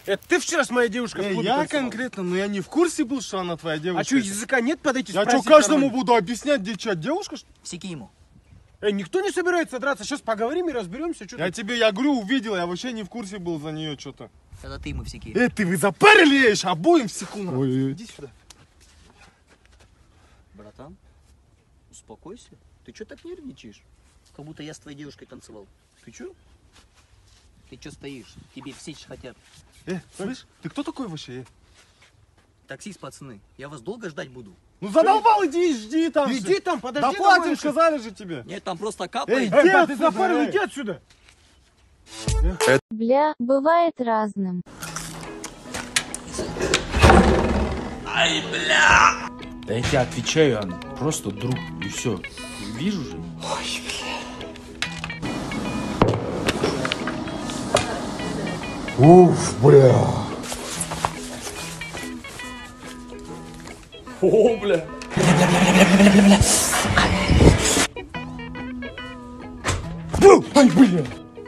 Это ты вчера с моей девушкой в клубе Я танцевал? конкретно, но я не в курсе был, что она твоя девушка. А что, языка нет подойти Я спросить? что, каждому нормально? буду объяснять, где что, девушка? Всеки ему. Никто не собирается драться. Сейчас поговорим и разберемся. Что Я говорю, увидел, я вообще не в курсе был за нее что-то. Тогда ты ему всеки. Ты вы запарили ешь, обоим в секунду. Ой, иди сюда. Братан, успокойся. Ты что так нервничаешь? Как будто я с твоей девушкой танцевал. Ты что? Ты что стоишь? Тебе все хотят. Слышь, ты кто такой вообще? Таксист, пацаны, я вас долго ждать буду? Ну задолбал, иди, жди там. Иди там, подожди. Доплатим, давай. сказали же тебе. Нет, там просто капает. Да ты запарил, иди отсюда. Бля, бывает разным. Ай, бля! Да я тебе отвечаю, он просто друг, и все. Вижу же. Ой, бля. Уф, бля. О, бля. Ай, бля.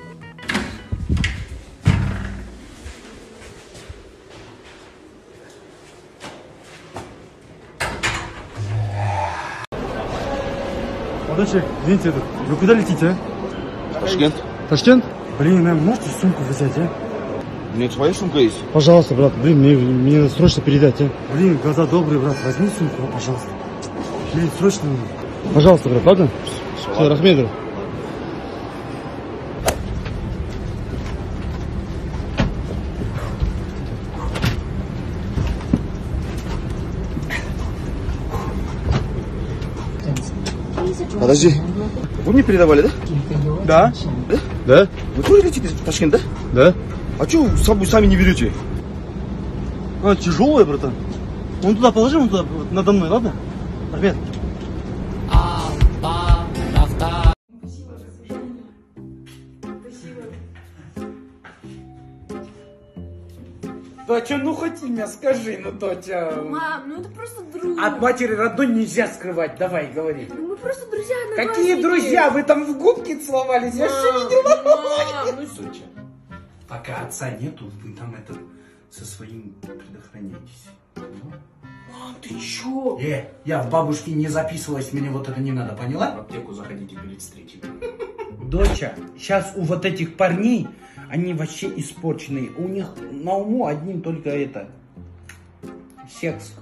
Молодой человек, извините, вы куда летите, а? Ташкент. Ташкент? Блин, можете сумку взять, а? У меня твоя сумка есть? Пожалуйста, брат, блин, мне срочно передать, а? Блин, глаза добрые, брат, возьми сумку, пожалуйста. Блин, срочно надо. Пожалуйста, брат, ладно? Все, рахмет, брат. Подожди. Вы мне передавали, да? Да? Да? Да? Вы тоже летите в Ташкент, да? Да? А что вы с собой сами не берете? Она тяжелая, братан. Вон туда положи, вон туда, вот, надо мной, ладно? Рахмет. Доча, ну хоть имя скажи, ну, доча. Мам, ну это просто друг. От матери родной нельзя скрывать, давай, говори. Ну мы просто друзья. Какие друзья? Вы там в губки целовались? Я что видел? Мам, Доча, пока отца нету, вы там это со своим предохраняйтесь. мам, ты чё? Я в бабушке не записывалась, мне вот это не надо, поняла? В аптеку заходите перед встречей. Доча, сейчас у вот этих парней, они вообще испорченные. У них на уму одним только это. Секс.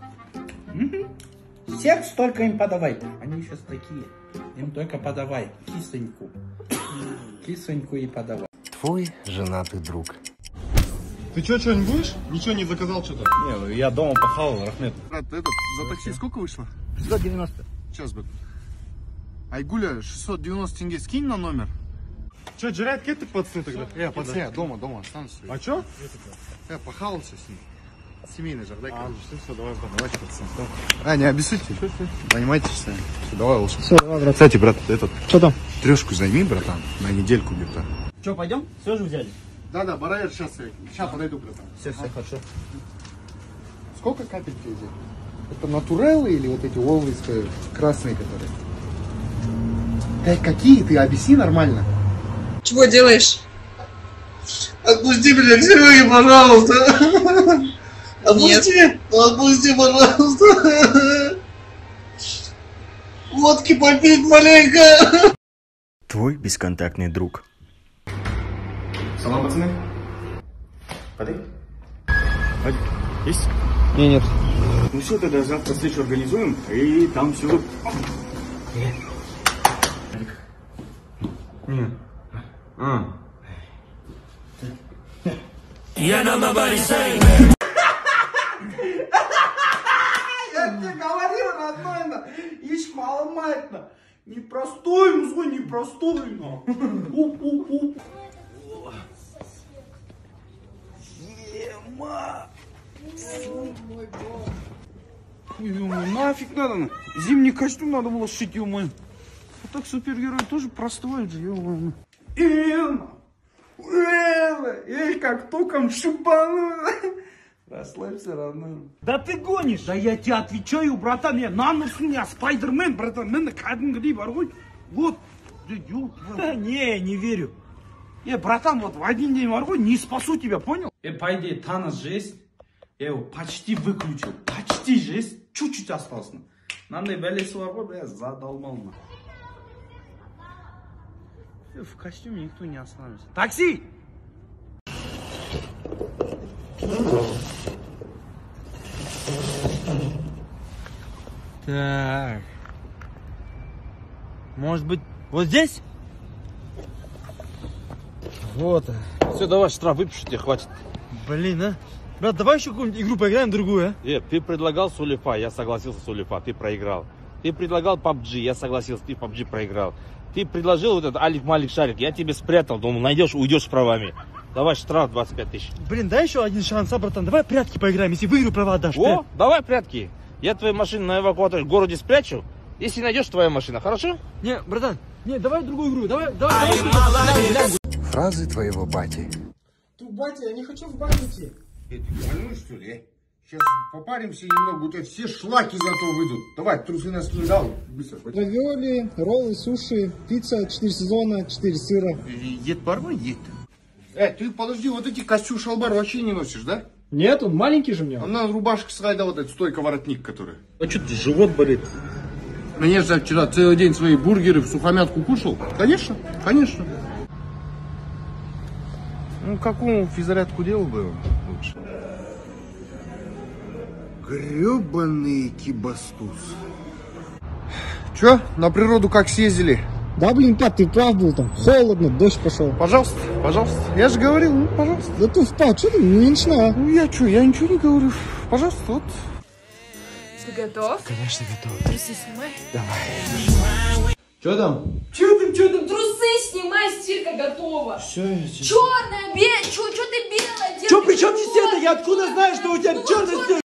Секс только им подавай. Они сейчас такие. Им только подавай кисоньку. Кисоньку и подавай. Твой женатый друг. Ты что-нибудь будешь? Ничего не заказал что-то? Не, я дома похавал, Рахмет. Брат, за такси сколько вышло? 690. Сейчас, брат. Айгуля, 690 тенге скинь на номер. Че, Джерайт, где ты пацаны тогда? Пацаны, я дома останусь. А что? Я похавался с ним. Семейный жардай. Все, давайте, пацаны. Не обессудьте. Понимаете, что? Давай лучше. Все, давай, брат. Кстати, брат, Что там? трешку займи, братан, на недельку где-то. Что, пойдем? Все же взяли? Да, Бараер, сейчас подойду, братан. Все, хорошо. Сколько капель тебе взять? Это натуреллы или вот эти олвейские красные, которые? Какие ты? Объясни нормально. Чего делаешь? Отпусти меня к Сереге, пожалуйста. Отпусти. Отпусти, пожалуйста. Водки попить маленько. Твой бесконтактный друг. Салам, пацаны. Подай. Есть? Нет. Ну все, тогда завтра встречу организуем, и там все. Я тебе говорил, родной, ишь маломать-то. Непростой музой, непростой, но. Нафиг надо, зимний костюм надо было сшить, ё-моё. А так супергерой тоже простой же, ё-моё. Эй, как током шибану. Расслабься, родной. Да ты гонишь. Да я тебе отвечаю, братан, я на нос у меня Спайдермен, братан, мен кәдімгідей бар ғой. Вот. Не верю. Братан, вот в один день моргой, не спасу тебя, понял? По идее, Танос же есть. Я его почти выключил. Почти же есть. Чуть-чуть осталось. Надо и бәлесі бар ғой, я задолбал. В костюме никто не остановится. Такси! Так. Может быть, вот здесь? Вот. Все, давай штраф выпишу, тебе хватит. Блин, а? Брат, давай еще какую-нибудь игру поиграем, другую, а? Ты предлагал Сулифа, я согласился с Сулифа, ты проиграл. Ты предлагал PUBG, я согласился, ты PUBG проиграл. Ты предложил вот этот Алик Малик Шарик, я тебе спрятал, думал, найдешь, уйдешь с правами. Давай штраф 25 тысяч. Блин, дай еще один шанс, а, братан? Давай прятки поиграем, если выиграю, права отдашь. О, давай прятки. Я твою машину на эвакуаторе в городе спрячу, если найдешь твоя машина, хорошо? Не, братан, не, давай другую игру, давай. Фразы твоего бати. Тут, батя, я не хочу в баню идти. Ты больной, что ли? Сейчас попаримся немного, вот эти все шлаки зато выйдут. Давай, трусы на спину дал, быстро. Равиоли, роллы, суши, пицца, 4 сезона, 4 сыра. Ед барбар, ед. Ты подожди, вот эти костюм шалбар вообще не носишь, да? Нет, он маленький же у меня. Она рубашка слайда, вот этот стойка-воротник, который. А что, живот болит? Конечно, я вчера целый день свои бургеры в сухомятку кушал. Конечно, конечно. Ну, какому физзарядку делал бы лучше? Гребаный кибастуз. Че, на природу как съездили? Да, блин, пап, ты прав был там. Холодно, дождь пошел. Пожалуйста, пожалуйста. Я же говорил, ну, пожалуйста. Да ты впал, что ты не начинала? Ну, я что, я ничего не говорю. Пожалуйста, вот. Ты готов? Конечно, готов. Трусы снимай. Что там? Че там? Трусы снимай, стирка готова. Все, Черная, белая, че ты белая? Что, при чем здесь это? Я откуда знаю, что у тебя черный стиль?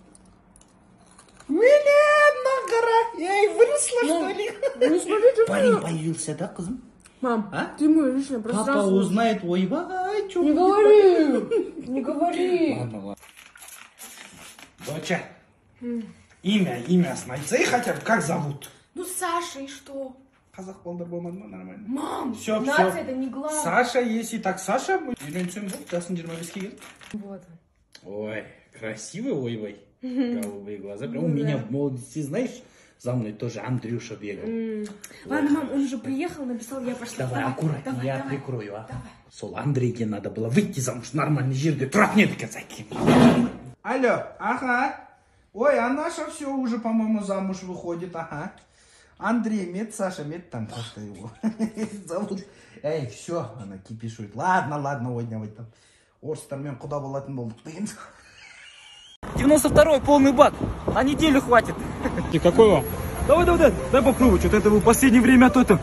на гора. Я и выросла, что ли? Ну смотрите, Парень появился, да, кузен? мам, А? ты мой личное пространство. Папа узнает, ой, чё? Не говори, не говори. Ладно, ладно. Доча, имя знайцы хотя бы, как зовут? Ну Саша и что? Казах болдар болмады ма, нормально. Мам, Все, нация все. это не главное. Саша, если так Саша, мы үйленсем болды, жасын 25-ке келді. Вот. Ой, красивый, ой-ой. Голубые глаза. Прям у меня в молодости, знаешь, за мной тоже Андрюша бегал. Ладно, мам, он уже приехал, написал, я пошла. Давай, аккуратно, я давай. прикрою, а. Сол Андрейге надо было выйти замуж, нормальный жерде, тұрап не казаки. Алло, ага. Ой, а наша все уже, по-моему, замуж выходит, ага. Андрей мед, Саша мед, там как-то его зовут. Эй, все, она кипишует. Ладно, ойнавай там. Орыстармен құда болатын болдық деген. 92-й полный бак. На неделю хватит. И какой вам? Дай попробовать. Вот это вы в последнее время то-то.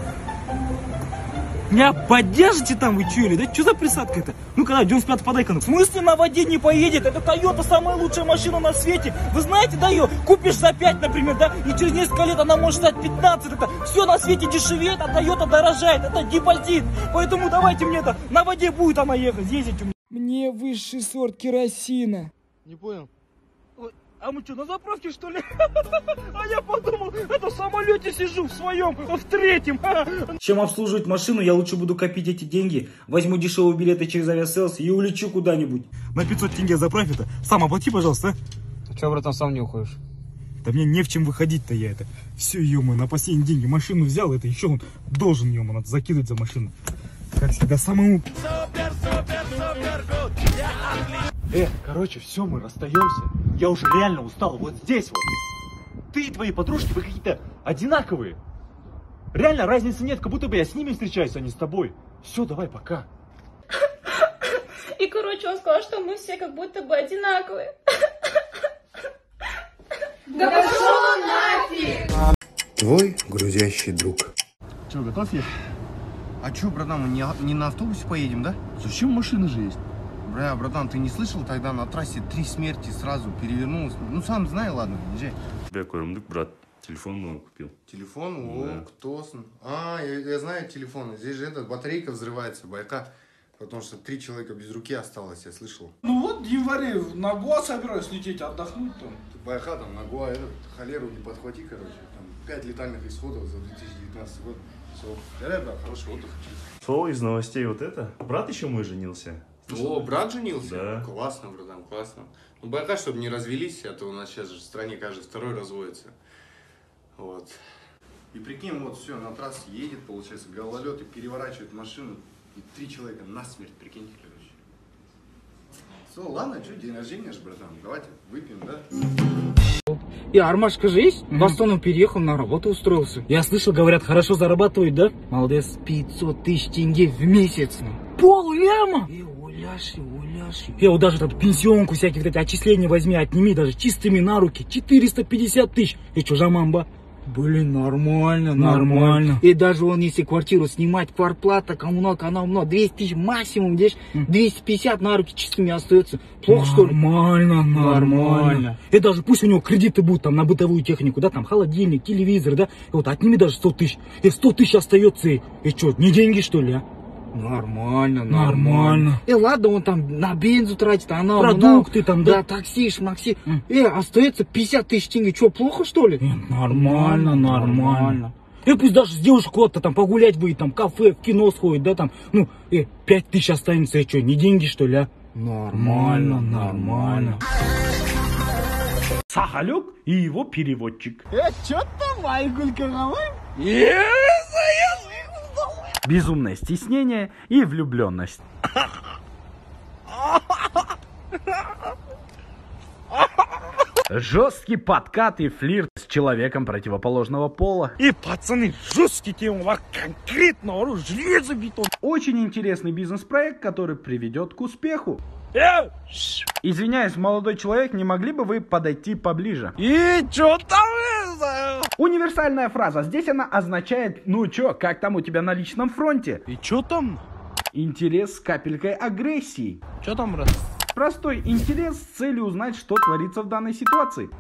Меня поддержите там, вы че или? Да что за присадка это? Ну когда 95 подай-ка. В смысле на воде не поедет? Это Toyota самая лучшая машина на свете. Вы знаете, да, ее купишь за 5, например, да? И через несколько лет она может стать 15. Это все на свете дешевеет, а Toyota дорожает. Это депозит. Поэтому давайте мне это, на воде будет она ехать, ездить у меня. Мне высший сорт керосина. Не понял. А мы что, на заправке, что ли? А я подумал, это в самолете сижу в своем, в третьем. Чем обслуживать машину, я лучше буду копить эти деньги. Возьму дешевые билеты через авиаселс и улечу куда-нибудь. На 500 тенге заправь это. Сам оплати, пожалуйста. Ты что, братан, сам не уходишь? Да мне не в чем выходить-то я это. Все, ё-моё, на последние деньги машину взял, это еще он должен, ё-моё, надо закидывать за машину. Как всегда, самому... Короче, все, мы расстаемся. Я уже реально устал. Вот здесь вот. Ты и твои подружки, вы какие-то одинаковые. Реально разницы нет, как будто бы я с ними встречаюсь, а не с тобой. Все, давай, пока. И, короче, он сказал, что мы все как будто бы одинаковые. Да пошел нафиг! Твой грузящий друг. Че, готов я? А че, братан, мы не на автобусе поедем, да? Зачем машина же есть? Бля, братан, ты не слышал, тогда на трассе 3 смерти сразу перевернулось. Ну, сам знай, ладно, езжай. Тебя көрімдік, брат, телефон новый купил. Телефон? Да. О, кто? Я знаю телефон. Здесь же батарейка взрывается, байка. Потому что 3 человека без руки осталось, я слышал. Ну вот, в январе на Гоа собираюсь лететь, отдохнуть там. Ты байха там на Гоа, холеру не подхвати, короче. Там 5 летальных исходов за 2019 год. Все, реально хороший отдых. Что из новостей вот это? Брат еще мой женился. О, брат женился? Да. Классно, братан, классно. Ну, байха, чтобы не развелись, а то у нас сейчас же в стране каждый второй разводится. Вот. И прикинь, вот все, на трассе едет, получается, гололед и переворачивает машину. И 3 человека насмерть, прикиньте, короче. Все, ладно, что, день рождения же, братан, давайте выпьем, да? И Армашка же есть? В Астану переехал, на работу устроился. Я слышал, говорят, хорошо зарабатывает, да? Молодец. 500 тысяч тенге в месяц. Пол-ляма! Уляши. Я вот даже там пенсионку всякие вот эти отчисления возьми, отними, даже чистыми на руки. 450 тысяч. И что, жамамба? Блин, нормально. И даже он, если квартиру снимать, квартплата, коммуналка, она много, 200 тысяч максимум, здесь 250 на руки чистыми остается. Плохо, что ли? Нормально. И даже пусть у него кредиты будут там на бытовую технику, да, там холодильник, телевизор, да, и вот отними даже 100 тысяч. И 100 тысяч остается, и что, не деньги, что ли, а? Нормально. И ладно, он там на бензу тратит, она продукты там, да, такси, шмакси. И остается 50 тысяч тенге. Что, плохо, что ли? Нормально. И пусть даже с девушкой куда-то там погулять выйдет, там кафе, в кино сходит, да, там, ну, 5 тысяч останется, и что, не деньги, что ли, а? Нормально. Сахалек и его переводчик. Чё там, Айгулька, Безумное стеснение и влюбленность. Жесткий подкат и флирт с человеком противоположного пола. И пацаны, жесткий тема, конкретно, железобетон. Очень интересный бизнес-проект, который приведет к успеху. Извиняюсь, молодой человек, не могли бы вы подойти поближе? И чё там? Универсальная фраза. Здесь она означает, ну чё, как там у тебя на личном фронте? И чё там? Интерес с капелькой агрессии. Чё там, брат? Простой интерес с целью узнать, что творится в данной ситуации.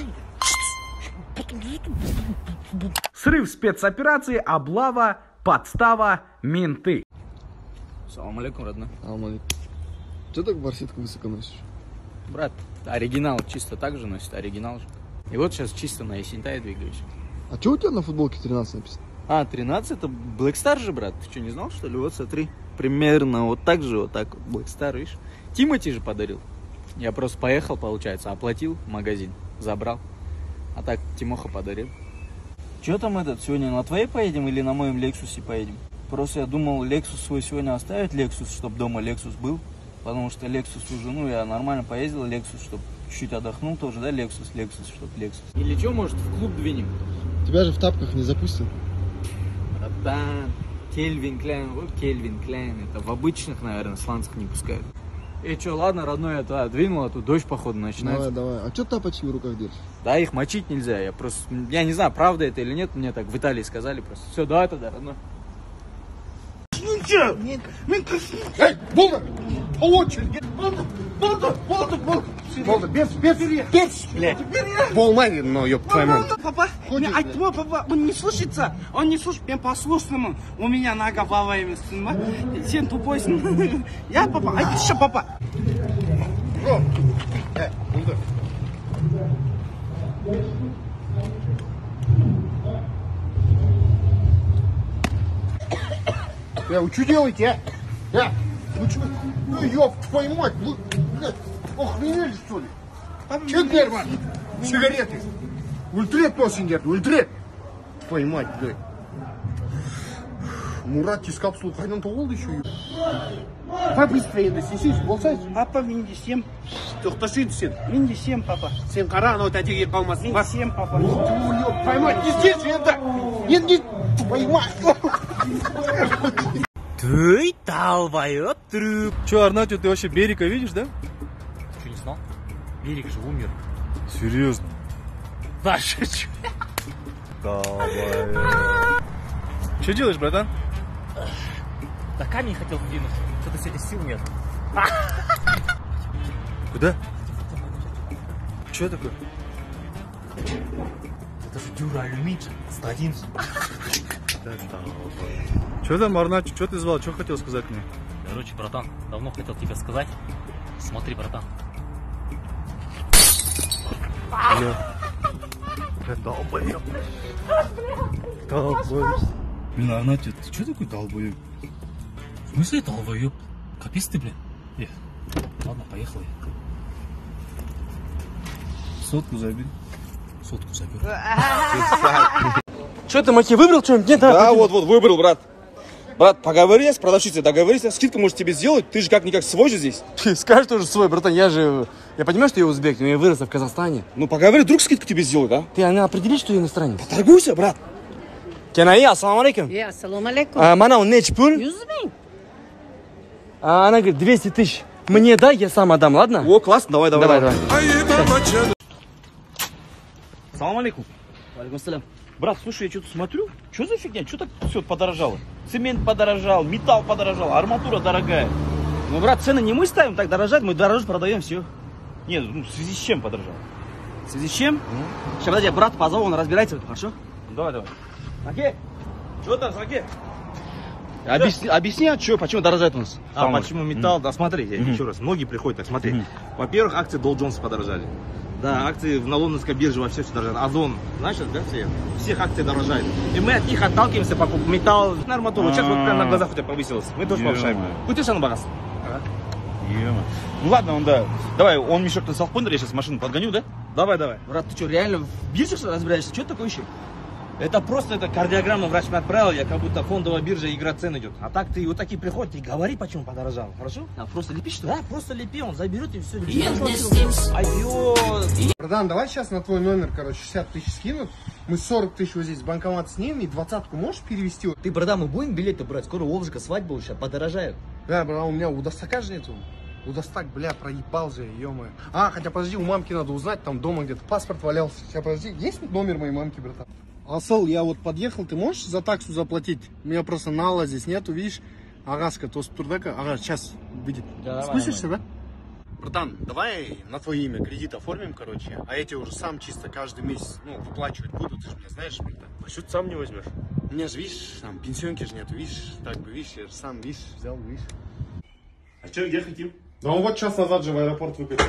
Срыв спецоперации, облава, подстава, менты. Салам алейкум, родной. Салам алейкум. Че так барсетку высоко носишь? Брат, оригинал чисто так же носит, оригинал же. И вот сейчас чисто на Есентай двигаюсь. А что у тебя на футболке 13 написано? 13 это Black Star же, брат. Ты что, не знал, что ли? Вот смотри. Примерно вот так же, вот так вот. Black Star, видишь? Тимати же подарил. Я просто поехал, получается, оплатил в магазин, забрал. А так Тимоха подарил. Че там сегодня на твоей поедем или на моем Лексусе поедем? Просто я думал Лексус свой сегодня оставить, Лексус, чтобы дома Лексус был. Потому что Лексус уже, ну, я нормально поездил, Лексус, чтобы чуть-чуть отдохнул тоже, да, Лексус, чтобы Лексус. Или что, может, в клуб двинем? Тебя же в тапках не запустят. Братан, Кельвин Кляйн, вот Кельвин Кляйн, это в обычных, наверное, сланцах не пускают. И что, ладно, родной, это двинул, а тут дождь, походу, начинается. Давай. А что тапочки в руках держишь? Да, их мочить нельзя, я не знаю, правда это или нет, мне так в Италии сказали просто. Все, давай тогда, родной. Нет. Эй, Болда! По очереди! Болда, без, блядь! Болмай, но ёб твою мать. Папа, папа, он не слушается, прям послушному. У меня нога плавает, всем тупой. Я, папа, а ты что, папа? Болда. Вы что делаете, а? Вы что? Ну, ёб твою мать, вы, блядь, охренели, что ли? Че первое? Сигареты. Ультрет носин дед, ультрет. Твою мать, блядь. Мурат из капсулы қайдан толды еще? Побыстрее досесись, болсай. Папа, мен де сем. Тоқташы сен. Мен де сем, папа. Сен қара, анау тәтеге қалмасын. Мен сем, папа. Твою мать, не здесь, это. Не, твою мать. Ты талвает труп. Че, Арнатью, ты вообще Берика видишь, да? Что, не знал? Берик же умер. Серьезно? Да, шучу. Давай. Что делаешь, братан? Да камень хотел двинуть. Что-то сегодня сил нет. Куда? Что такое? Это же дюралюмин. 111. Что там, Арнатью, что ты звал? Что хотел сказать мне? Короче, братан, давно хотел тебе сказать. Смотри, братан. Долбоёб. Блин, а она тебе, ты что такой долбоёб? В смысле долбоёб? Капец ты, блин. Ладно, поехали. Сотку забери. Сотку забери. Что ты, Маки, выбрал что-нибудь? Нет, да, вот, выбрал, брат. Брат, поговори с продавщицей, договорись. Скидку может тебе сделать, ты же как-никак свой же здесь. Скажешь тоже свой, братан, я понимаю, что я узбек, но я вырос в Казахстане. Ну, поговори, вдруг скидку тебе сделают, а? Ты, она определит, что я иностранец? Торгуйся, брат. Кенай, ассаламу алейкум. Ассаламу алейкум. Мана, он нечь пуль? 100 000. Она говорит, 200 000. Мне дай, я сам отдам, ладно? О, классно, давай. Салам алейкум. Алейкум салям. Брат, слушай, я что-то смотрю. Что за фигня? Что так все подорожало? Цемент подорожал, металл подорожал, арматура дорогая. Ну, брат, цены не мы ставим, так дорожать, мы дороже продаем все. Нет, ну в связи с чем подорожал? В связи с чем? Сейчас, подожди, брат позову, он разбирается, хорошо? Давай. Окей. Что там, Саке? Объясни, почему дорожает у нас? Почему металл? Да, смотри, еще раз, многие приходят, так смотри. Во-первых, акции Dow Jones подорожали. Да, акции на лондонской бирже вообще все дорожают. Озон, знаешь, да, всех акций дорожают. И мы от них отталкиваемся, металл, арматуру. Сейчас вот прямо на глазах у тебя повысилось. Мы тоже повышаем. Кутишь на багаж. Ну ладно, да. Давай, он мешок на салфондер, я сейчас машину подгоню, да? Давай. Брат, ты что, реально в бирже разбираешься? Что это такое еще? Это просто кардиограмма врач мне отправил, я как будто фондовая биржа, игра цен идет. А так ты вот такие приходят и говори, почему подорожал, хорошо? А просто лепи, что ли? Да, просто лепи, он заберет и все. Братан, давай сейчас на твой номер, 60 000 скинут. Мы 40 000 вот здесь в банкомат снимем и 20-ку можешь перевести? Ты, братан, мы будем билеты брать? Скоро Волжика свадьба уже, подорожают. Да, братан, у меня у Достака же нету. У Достак, бля, проебал же, ё-моё. Хотя подожди, у мамки надо узнать, там дома где-то паспорт валялся. Сейчас подожди, есть номер моей мамки, братан? Асыл, я вот подъехал, ты можешь за таксу заплатить? У меня просто нала здесь нету, видишь? Агаска, Тостурдака. Сейчас выйдет. Да, спустишься, да? Братан, давай на твое имя кредит оформим, а я тебе уже сам чисто каждый месяц, выплачивать буду, ты же меня знаешь, братан. А что ты сам не возьмешь? У меня же, видишь, там пенсионки же нету, видишь, так бы, видишь, я же сам, видишь, взял, видишь. А что, где хотим? Да он вот час назад же в аэропорт выкатил.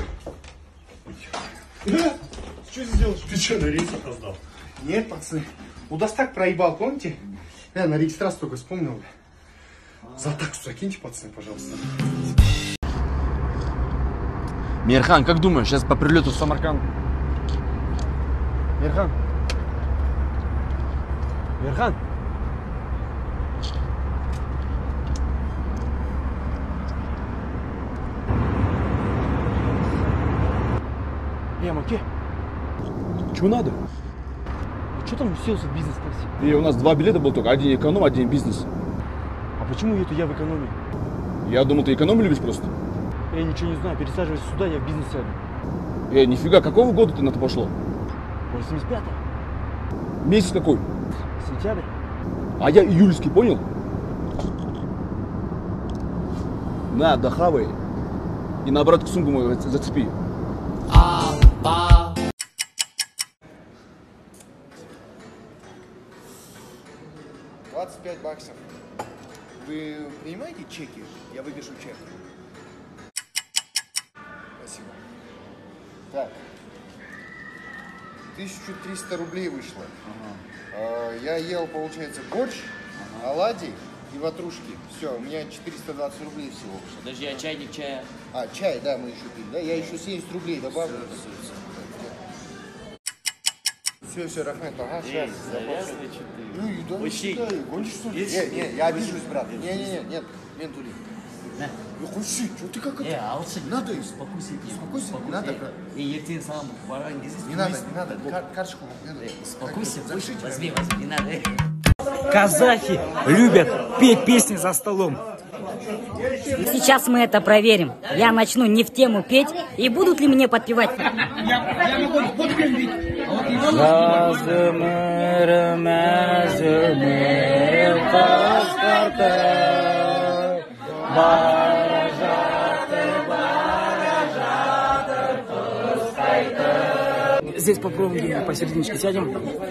Что ты сделаешь? Ты что, на рейс опоздал? Нет, пацаны. У Достак проебал, помните? Я на регистрацию только вспомнил. За таксу закиньте, пацаны, пожалуйста. Мирхан, как думаешь, сейчас по прилету в Самарканд? Мирхан? Маке, Чего надо? что там уселся в бизнес-классе? И у нас 2 билета был только, один эконом, один бизнес. А почему это я в экономии? Я думал, ты эконом любишь просто. Я ничего не знаю, пересаживайся сюда, я в бизнес сяду. Нифига, какого года ты на это пошло? 85-й. Месяц какой? Сентябрь. А я июльский, понял? На, дохавай. И на обратку сумку мою зацепи. 25 баксов. Вы принимаете чеки? Я выпишу чек. Спасибо. Так. 1300 рублей вышло. Я ел, получается, борщ, оладьи и ватрушки. Все, у меня 420 рублей всего. Подожди, а чайник чая? Чай, да, мы еще пили. Да, я еще 70 рублей добавлю. Все, Рахмет, сейчас. Ну, и да, гонишь, что ли? Не, я обижусь, брат. Нет, ментули. Ну, хуйси, что ты как это? Алчи, надо. Успокойся, не надо, брат. И ертень сам баран здесь. Не надо, карточку. Успокойся, возьми, не надо. Казахи любят петь песни за столом. Сейчас мы это проверим. Я начну не в тему петь, и будут ли мне подпевать? Я могу подпевать. здесь попробуем, посерединке сядем.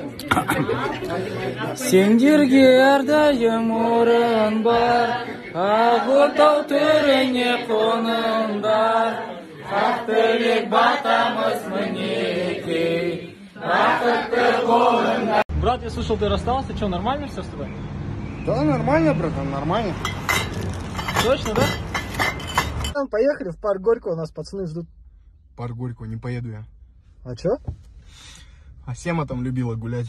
Сендерге ардайым орын бар, Ағытау төріне қоным бар, Хақтылек батамыз мінекей, бақытты қолында. Брат, я слышал, ты расстался, что, нормально все с тобой? Да, нормально, братан, нормально. Точно, да? Поехали в парк Горького, нас пацаны ждут. Парк Горького не поеду я. А чё? А Сема там любила гулять.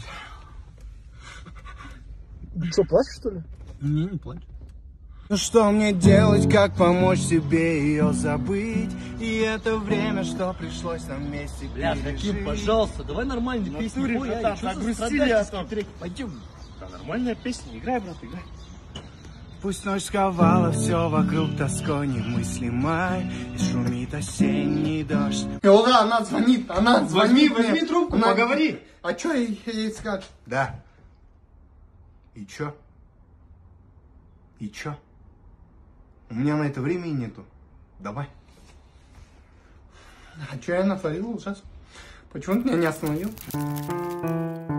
Что, плачешь, что ли? Не плачь. Ну что мне делать, как помочь себе ее забыть? И это время, что пришлось нам вместе Бля, Хаким, пожалуйста, давай нормальные песни пой, а что за страдательские треки? Пойдем. Да, нормальная песня, играй, брат, играй. Пусть ночь сковала все вокруг тоской немыслимой, и шумит осенний дождь. Да, она звонит, Возьми трубку, поговори. А что ей скажешь? Да. И чё? И чё? У меня на это времени нету. Давай. А чё я натворил ужас? Почему ты меня не остановил?